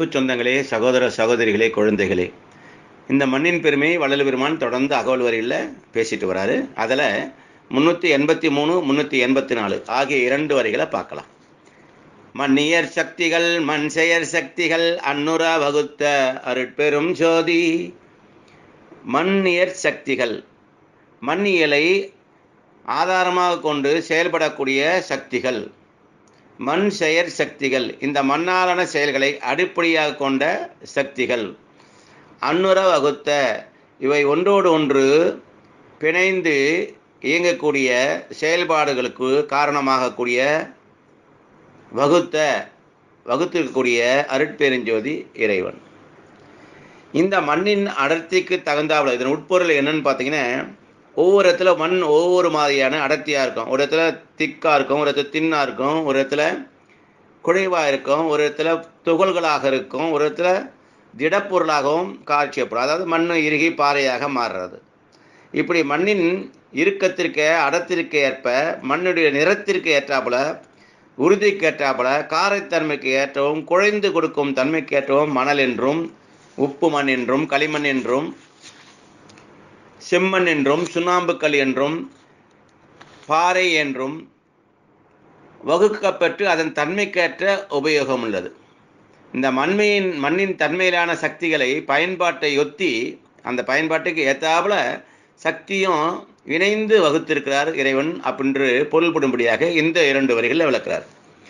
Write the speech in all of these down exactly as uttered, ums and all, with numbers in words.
சொந்தங்களே, சகோதர சகோதரிகளே, குழந்தைகளே, இந்த மண்ணின் பெருமை வள்ளல் பெருமான் தொடர்ந்து அகவல் வரியில் பேசிட்டு வராரு. அதில் முன்னூற்றி எண்பத்தி மூணு முன்னூற்றி எண்பத்தி நாலு ஆகிய இரண்டு வரிகளை பார்க்கலாம். மன்னியர் சக்திகள் மண் செயற் சக்திகள் அன்னுர வகுத்த அருட்பெரும் ஜோதி. மன்னியற் சக்திகள், மண்ணியலை ஆதாரமாக கொண்டு செயல்படக்கூடிய சக்திகள். மண் செயற் சக்திகள், இந்த மண்ணாலான செயல்களை அடிப்படையாக கொண்ட சக்திகள். அன்னுர வகுத்த, இவை ஒன்றோடு ஒன்று பிணைந்து இயங்கக்கூடிய செயல்பாடுகளுக்கு காரணமாகக்கூடிய வகுத்த வகுத்திருக்கக்கூடிய அருட்பெருஞ்சோதி இறைவன். இந்த மண்ணின் அடர்த்திக்கு தகுந்தாவில் இதன் உட்பொருள் என்னன்னு பார்த்தீங்கன்னா, ஒவ்வொரு இடத்துல மண் ஒவ்வொரு மாதிரியான அடர்த்தியாக இருக்கும். ஒரு இடத்துல திக்காக இருக்கும், ஒரு இடத்துல தின்னாக இருக்கும், ஒரு இடத்துல குழைவாக இருக்கும், ஒரு இடத்துல துகள்களாக இருக்கும், ஒரு இடத்துல திடப்பொருளாகவும் காட்சியப்படும். அதாவது மண் இறுகி பாறையாக மாறுறது. இப்படி மண்ணின் இறுக்கத்திற்கு அடர்த்திற்கு ஏற்ப, மண்ணுடைய நிறத்திற்கு ஏற்றாப்புல, உறுதிக்கு ஏற்றாப்புல, காரத்தன்மைக்கு ஏற்றவும், குழைந்து கொடுக்கும் தன்மைக்கு ஏற்றவும் மணல் என்றும், உப்பு மண் என்றும், களிமண் என்றும், செம்மண் என்றும், சுண்ணாம்புக்கல் என்றும், பாறை என்றும் வகுக்கப்பட்டு அதன் தன்மைக்கேற்ற உபயோகம் உள்ளது. இந்த மண்மையின் மண்ணின் தன்மையிலான சக்திகளை பயன்பாட்டை ஒத்தி அந்த பயன்பாட்டுக்கு ஏற்றாப்புல சக்தியும் இணைந்து வகுத்திருக்கிறார் இறைவன் அப்படின்று பொருள்படும்படியாக இந்த இரண்டு வரிகளில் விளக்கிறார்.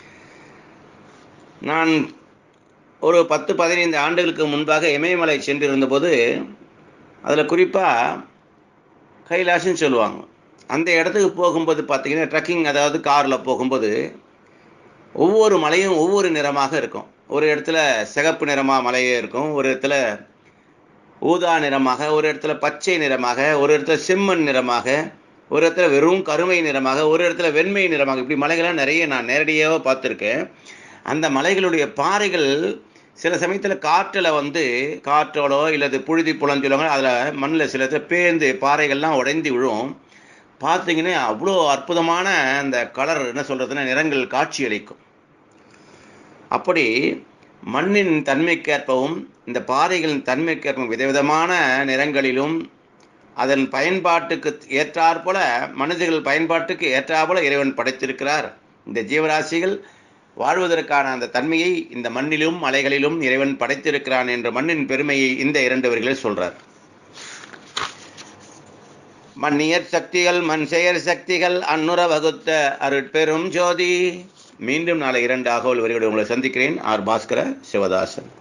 நான் ஒரு பத்து பதினைந்து ஆண்டுகளுக்கு முன்பாக இமயமலை சென்றிருந்த போது, அதில் குறிப்பாக கைலாசன்னு சொல்லுவாங்க, அந்த இடத்துக்கு போகும்போது பார்த்தீங்கன்னா ட்ரக்கிங், அதாவது காரில் போகும்போது ஒவ்வொரு மலையும் ஒவ்வொரு நிறமாக இருக்கும். ஒரு இடத்துல சிகப்பு நிறமாக மலையே இருக்கும், ஒரு இடத்துல ஊதா நிறமாக, ஒரு இடத்துல பச்சை நிறமாக, ஒரு இடத்துல செம்மண் நிறமாக, ஒரு இடத்துல வெறும் கருமை நிறமாக, ஒரு இடத்துல வெண்மை நிறமாக, இப்படி மலைகள்லாம் நிறைய நான் நேரடியாக பார்த்துருக்கேன். அந்த மலைகளுடைய பாறைகள் சில சமயத்தில் காற்றில் வந்து காற்றோடோ இல்லது புழுதி புலன்னு சொல்லுவாங்க, அதில் மண்ணில் சில இடத்துல பேர்ந்து பாறைகள்லாம் உடைந்து விழும். பார்த்தீங்கன்னா அவ்வளோ அற்புதமான அந்த கலர், என்ன சொல்கிறதுன்னா, நிறங்கள் காட்சி அளிக்கும். அப்படி மண்ணின் தன்மைக்கேற்பவும் இந்த பாறைகளின் தன்மைக்கேற்பவும் விதவிதமான நிறங்களிலும் அதன் பயன்பாட்டுக்கு ஏற்றாற்போல, மனிதர்கள் பயன்பாட்டுக்கு ஏற்றாற்போல இறைவன் படைத்திருக்கிறார். இந்த ஜீவராசிகள் வாழ்வதற்கான அந்த தன்மையை இந்த மண்ணிலும் மலைகளிலும் இறைவன் படைத்திருக்கிறான் என்ற மண்ணின் பெருமையை இந்த இரண்டு வரிகளில் சொல்றார். மன்னியற் சக்திகள் மண் செயற் சக்திகள் அன்னுர வகுத்த அருட்பெரும் ஜோதி. மீண்டும் நாளை இரண்டு அகவல் வரியோடு உங்களை சந்திக்கிறேன். ஆர் பாஸ்கர சிவதாசன்.